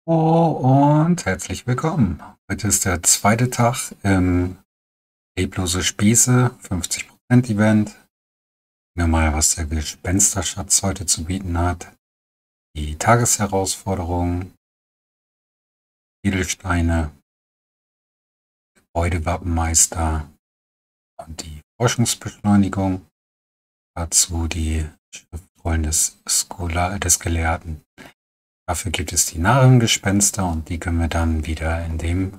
Und herzlich willkommen. Heute ist der zweite Tag im Leblose Spieße 50% Event. Schauen wir mal, was der Gespensterschatz heute zu bieten hat. Die Tagesherausforderung, Edelsteine, Gebäudewappenmeister und die Forschungsbeschleunigung. Dazu die Schriftrollen des Gelehrten. Dafür gibt es die Narrengespenster und die können wir dann wieder in dem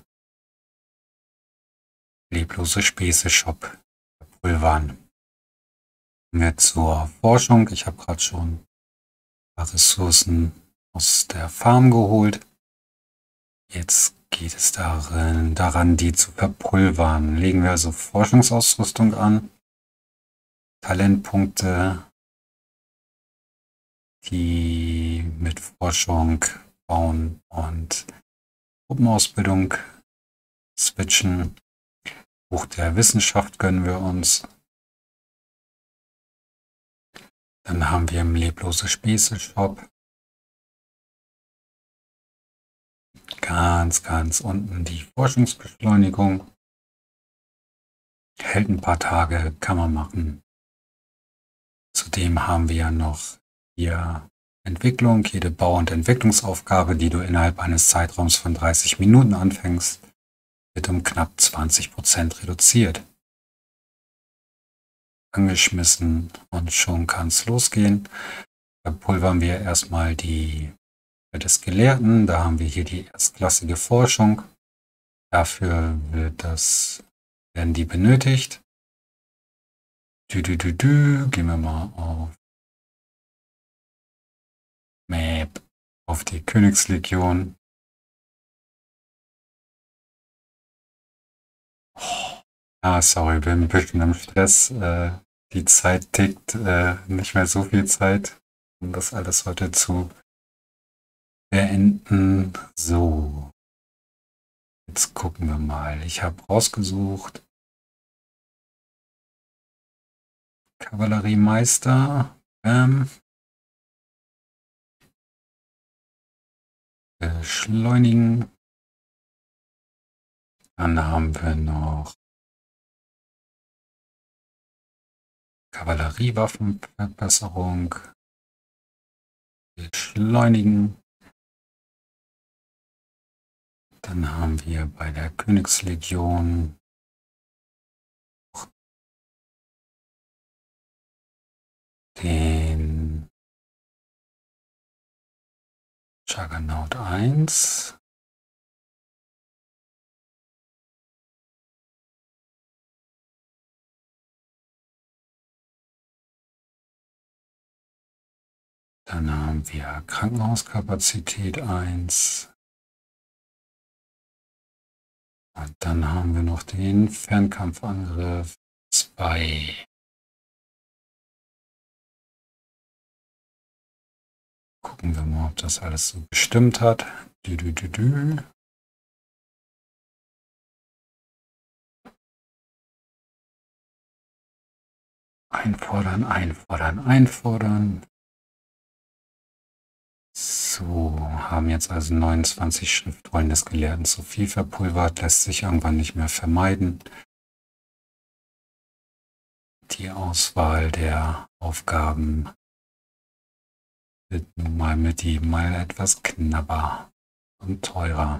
Leblose Spieße Shop verpulvern. Kommen wir zur Forschung. Ich habe gerade schon ein paar Ressourcen aus der Farm geholt. Jetzt geht es daran, die zu verpulvern. Legen wir also Forschungsausrüstung an, Talentpunkte, die mit Forschung, Bauen und Truppenausbildung switchen. Buch der Wissenschaft gönnen wir uns. Dann haben wir im Leblose Spieße Shop ganz unten die Forschungsbeschleunigung. Hält ein paar Tage, kann man machen. Zudem haben wir noch hier Entwicklung. Jede Bau- und Entwicklungsaufgabe, die du innerhalb eines Zeitraums von 30 Minuten anfängst, wird um knapp 20% reduziert. Angeschmissen und schon kann es losgehen. Verpulvern wir erstmal die des Gelehrten. Da haben wir hier die erstklassige Forschung. Dafür werden die benötigt. Gehen wir mal auf Map, auf die Königslegion. Sorry, bin ein bisschen im Stress. Die Zeit tickt, nicht mehr so viel Zeit, um das alles heute zu beenden. So, jetzt gucken wir mal. Ich habe rausgesucht Kavalleriemeister. Beschleunigen. Dann haben wir noch Kavalleriewaffenverbesserung. Beschleunigen. Dann haben wir bei der Königslegion den Juggernaut 1. Dann haben wir Krankenhauskapazität 1. Und dann haben wir noch den Fernkampfangriff 2. Gucken wir mal, ob das alles so bestimmt hat. Einfordern. So, haben jetzt also 29 Schriftrollen des Gelehrten zu viel verpulvert, lässt sich irgendwann nicht mehr vermeiden. Die Auswahl der Aufgaben wird nun mal etwas knapper und teurer.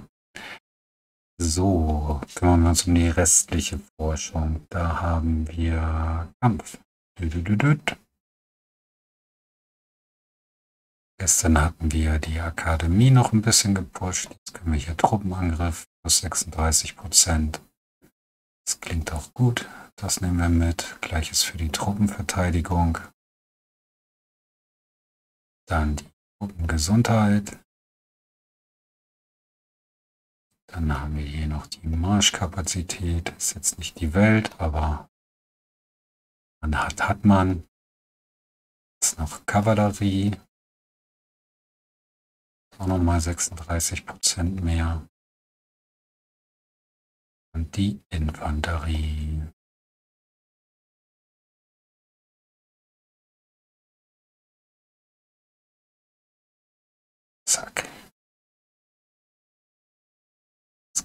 So, kümmern wir uns um die restliche Forschung. Da haben wir Kampf. Gestern hatten wir die Akademie noch ein bisschen gepusht. Jetzt können wir hier Truppenangriff plus 36%. Das klingt auch gut. Das nehmen wir mit. Gleiches für die Truppenverteidigung. Dann die Truppengesundheit. Dann haben wir hier noch die Marschkapazität. Ist jetzt nicht die Welt, aber hat man. Jetzt noch Kavallerie. Auch nochmal 36% mehr. Und die Infanterie. Zack.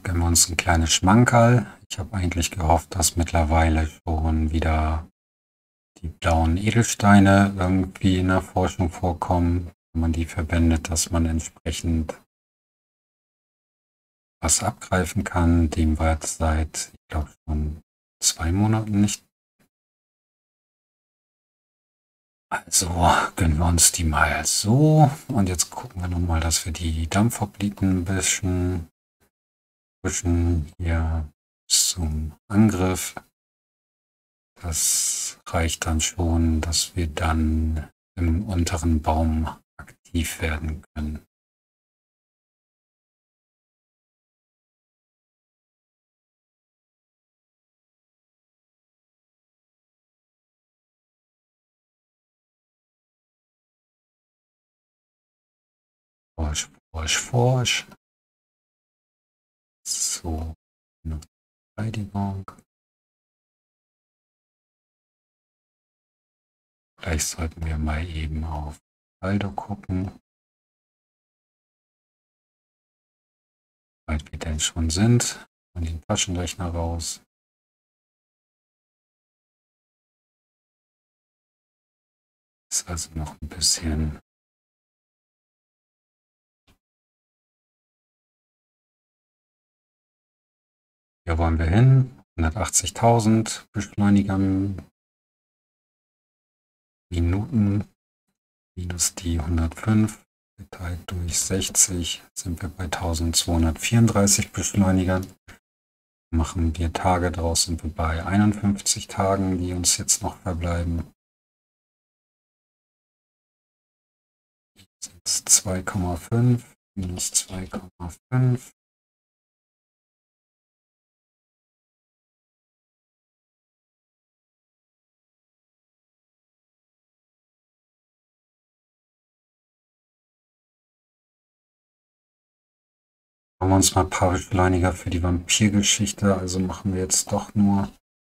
gönnen wir uns ein kleines Schmankerl. Ich habe eigentlich gehofft, dass mittlerweile schon wieder die blauen Edelsteine irgendwie in der Forschung vorkommen, wenn man die verwendet, dass man entsprechend was abgreifen kann. Dem war jetzt seit, ich glaube, schon 2 Monaten nicht. Also gönnen wir uns die mal so. Und jetzt gucken wir nochmal, dass wir die Dampfhopliten ein bisschen pushen hier zum Angriff. Das reicht dann schon, dass wir dann im unteren Baum aktiv werden können. Forsch, forsch, forsch. So, noch Verteidigung. Vielleicht sollten wir mal eben auf Aldo gucken, wie weit wir denn schon sind. Von den Taschenrechner raus. Ist also noch ein bisschen. Hier wollen wir hin. 180.000 Beschleuniger Minuten minus die 105 geteilt durch 60 sind wir bei 1234 Beschleunigern. Machen wir Tage draus, sind wir bei 51 Tagen, die uns jetzt noch verbleiben. Sind es 2,5 minus 2,5. Machen wir uns mal ein paar Beschleuniger für die Vampirgeschichte, also machen wir jetzt doch nur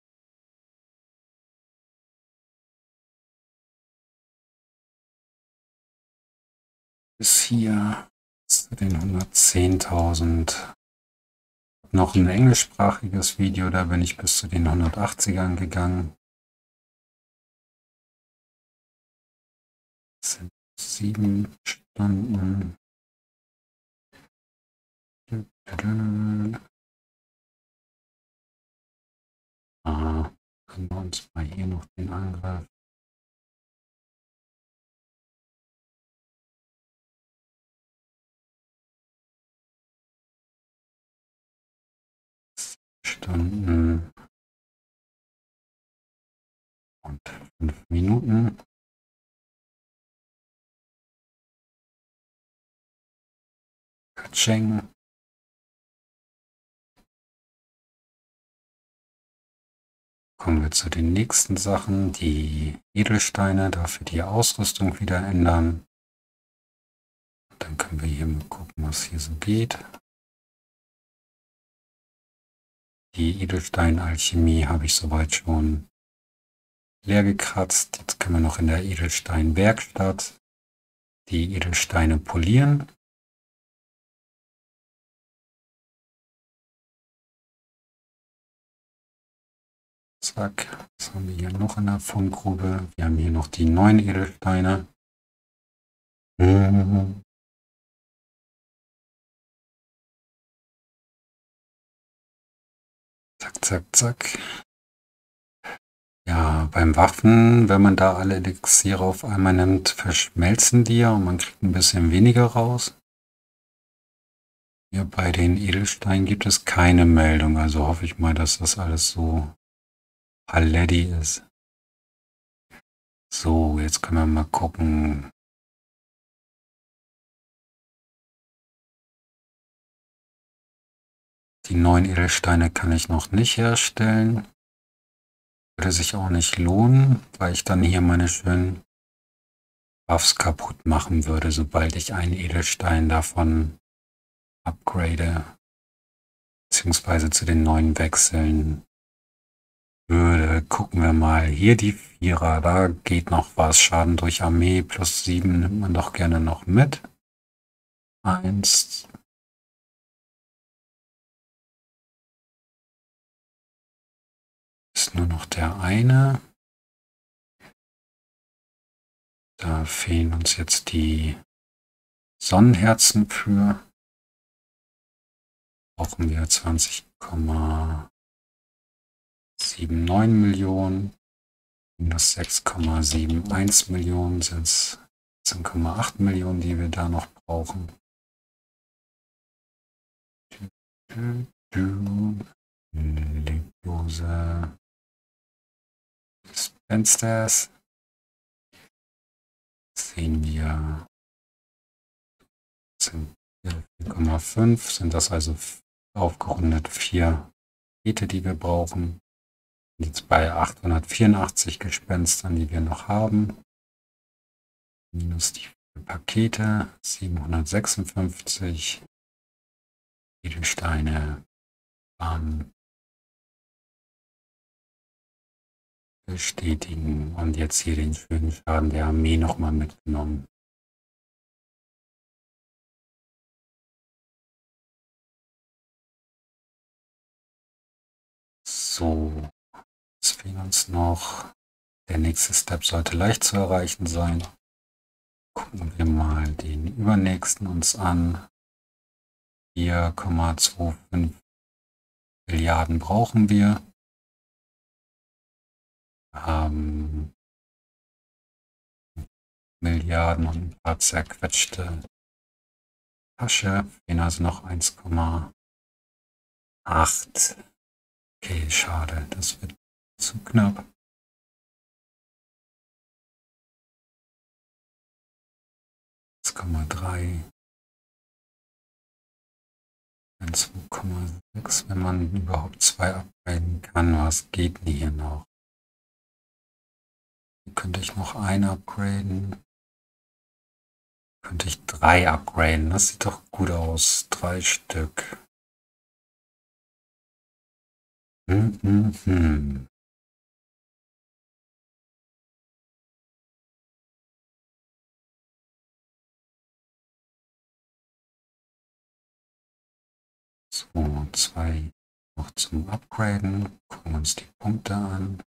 bis hier zu den 110.000. Noch ein englischsprachiges Video, da bin ich bis zu den 180ern gegangen. Das sind 7 Stunden. Können wir uns mal hier noch den Angriff. Stunden und 5 Minuten. Katscheng. Kommen wir zu den nächsten Sachen. Die Edelsteine, dafür die Ausrüstung wieder ändern. Dann können wir hier mal gucken, was hier so geht. Die Edelsteinalchemie habe ich soweit schon leer gekratzt. Jetzt können wir noch in der Edelsteinwerkstatt die Edelsteine polieren. Zack, was haben wir hier noch in der Fundgrube? Wir haben hier noch die 9 Edelsteine. Zack, zack, zack. Ja, beim Waffen, wenn man da alle Elixiere auf einmal nimmt, verschmelzen die ja und man kriegt ein bisschen weniger raus. Hier bei den Edelsteinen gibt es keine Meldung, also hoffe ich mal, dass das alles so paletti ist. So, jetzt können wir mal gucken. Die 9 Edelsteine kann ich noch nicht herstellen. Würde sich auch nicht lohnen, weil ich dann hier meine schönen Buffs kaputt machen würde, sobald ich einen Edelstein davon upgrade, beziehungsweise zu den neuen wechseln würde. Gucken wir mal. Hier die 4er, da geht noch was. Schaden durch Armee plus 7 nimmt man doch gerne noch mit. 1, Jetzt nur noch der eine. Da fehlen uns jetzt die Sonnenherzen für. Brauchen wir 20,79 Millionen. Minus 6,71 Millionen sind es 17,8 Millionen, die wir da noch brauchen. Leblose Dispensers. Sehen wir, sind 4,5, sind das also aufgerundet 4 Pakete, die wir brauchen. Jetzt bei 884 Gespenstern, die wir noch haben. Minus die 4 Pakete, 756 Edelsteine bestätigen und jetzt hier den schönen Schaden der Armee nochmal mitgenommen. So, es fehlt uns noch. Der nächste Step sollte leicht zu erreichen sein. Gucken wir mal den übernächsten uns an. 4,25 Milliarden brauchen wir. Wir haben Milliarden und ein paar zerquetschte Tasche. Fehlen also noch 1,8. Okay, schade, das wird zu knapp. 1,3. 2,6, wenn man überhaupt 2 upgraden kann. Was geht denn hier noch? Hier könnte ich noch 1 upgraden. Könnte ich 3 upgraden. Das sieht doch gut aus. 3 Stück. So, 2 noch zum Upgraden. Gucken wir uns die Punkte an.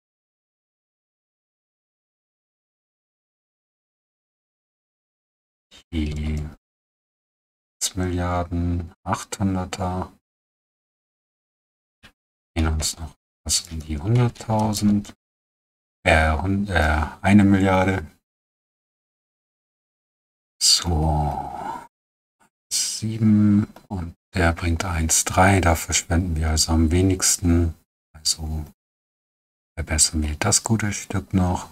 Die 6 Milliarden 800er. Gehen uns noch was um die 100.000. 1 Milliarde. So. 7 und der bringt 1,3. Da verschwenden wir also am wenigsten. Also verbessern wir das gute Stück noch.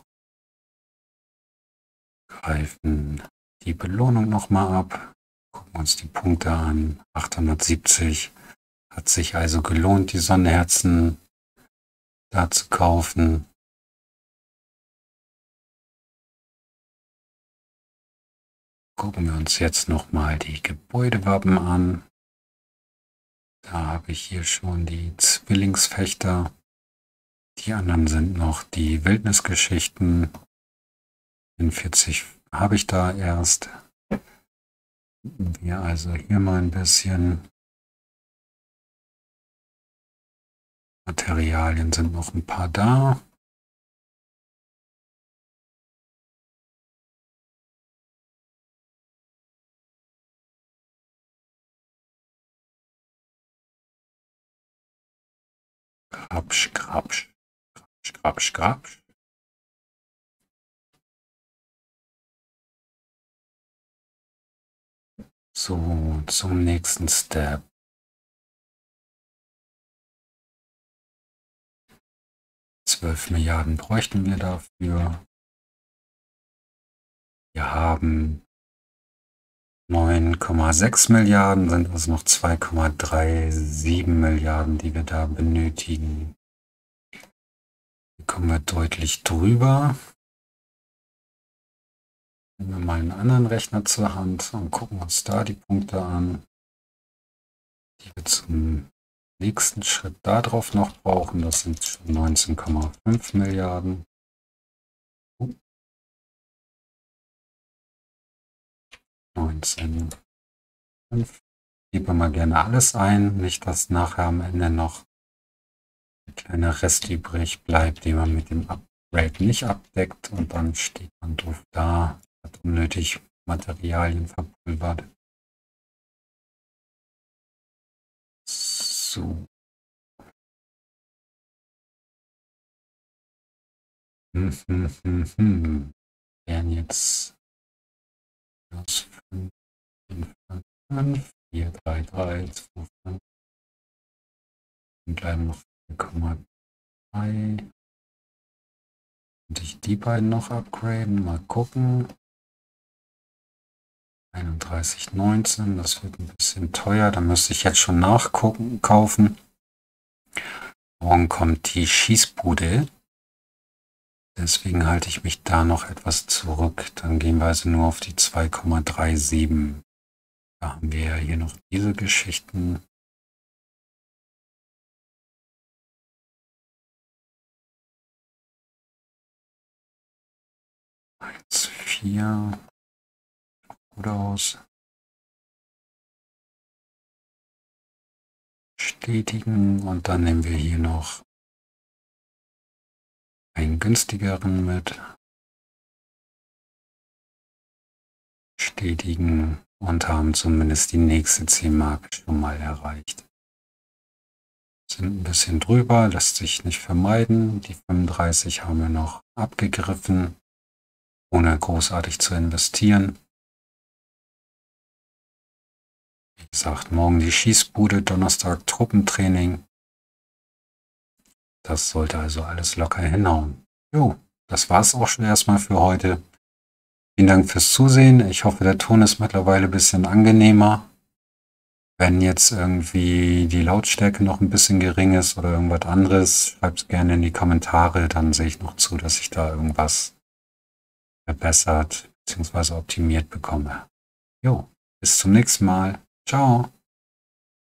Greifen die Belohnung nochmal ab. Gucken uns die Punkte an. 870. Hat sich also gelohnt, die Sonnenherzen da zu kaufen. Gucken wir uns jetzt nochmal die Gebäudewappen an. Da habe ich hier schon die Zwillingsfechter. Die anderen sind noch die Wildnisgeschichten. 40 habe ich da erst. Wir also hier mal ein bisschen. Materialien sind noch ein paar da. Grapsch, grapsch, grapsch, grapsch, grapsch. So, zum nächsten Step. 12 Milliarden bräuchten wir dafür. Wir haben 9,6 Milliarden, sind also noch 2,37 Milliarden, die wir da benötigen. Hier kommen wir deutlich drüber. Nehmen wir mal einen anderen Rechner zur Hand und gucken uns da die Punkte an, die wir zum nächsten Schritt darauf noch brauchen. Das sind schon 19,5 Milliarden. 19,5. Gebe mal gerne alles ein, nicht dass nachher am Ende noch ein kleiner Rest übrig bleibt, den man mit dem Upgrade nicht abdeckt und dann steht man doof da, hat unnötig Materialien verpulvert. So. Wären jetzt plus 5, 5, 4, 3, 3, 2, 5. Und bleiben noch 4,3. Und ich die beiden noch upgraden. Mal gucken. 31,19. Das wird ein bisschen teuer. Da müsste ich jetzt schon nachgucken, kaufen. Morgen kommt die Schießbude. Deswegen halte ich mich da noch etwas zurück. Dann gehen wir also nur auf die 2,37. Da haben wir ja hier noch diese Geschichten. Eins, 4. Gut aus. Bestätigen und dann nehmen wir hier noch einen günstigeren mit. Bestätigen und haben zumindest die nächste Zielmarke schon mal erreicht. Sind ein bisschen drüber, lässt sich nicht vermeiden. Die 35 haben wir noch abgegriffen, ohne großartig zu investieren. Wie gesagt, morgen die Schießbude, Donnerstag Truppentraining. Das sollte also alles locker hinhauen. Jo, das war's auch schon erstmal für heute. Vielen Dank fürs Zusehen. Ich hoffe, der Ton ist mittlerweile ein bisschen angenehmer. Wenn jetzt irgendwie die Lautstärke noch ein bisschen gering ist oder irgendwas anderes, schreibt es gerne in die Kommentare. Dann sehe ich noch zu, dass ich da irgendwas verbessert bzw. optimiert bekomme. Jo, bis zum nächsten Mal. Ciao.